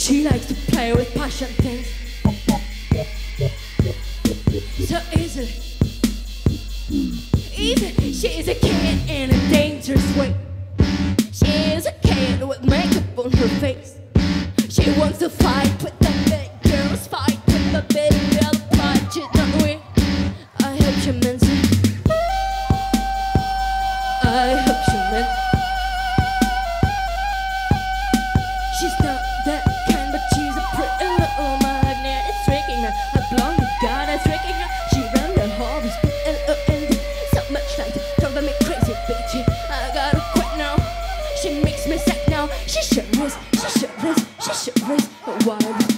She likes to play with passion things. So easy. She's a kid in a dangerous way. She's a kid with makeup on her face. She wants to fight with the big girls, fight with the big girl pride. She's not weak. I hope she means it. I hope she meant it. She's not that kind, but she's a pretty little magnet. It's tricking her. Her blonde God is tricking her. She ran the harvest and so much like driving me crazy, bitchy. I gotta quit now. She makes me sick now. She sure is. Why?